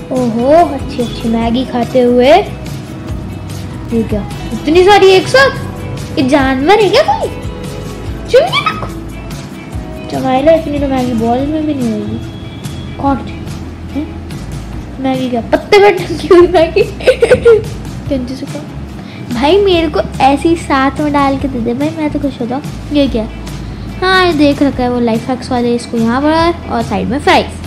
ओहो, अच्छी अच्छी मैगी खाते हुए। ये क्या, इतनी सारी एक साथ? ये जानवर है क्या कोई? चमाइला, इतनी तो मैगी बॉल में भी नहीं होगी। कौन है? मैगी क्या पत्ते पे ढकी हुई मैगी? कंजूस का भाई, मेरे को ऐसी साथ में डाल के दे दे भाई, मैं तो खुश होता हूँ। ये क्या? हाँ, ये देख रखा है वो लाइफ हैक्स वाले, इसको यहाँ पर और साइड में फ्राइज।